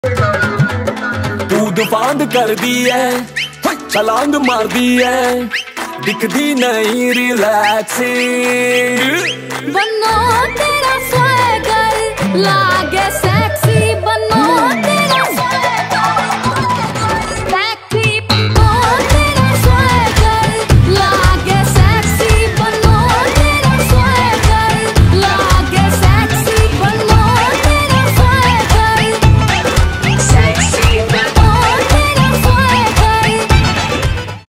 कूद फांद कर दी है, छलांग मार दी है, दिखदी नहीं रिलैक्सिंग। बन्नो तेरा स्वैगर ला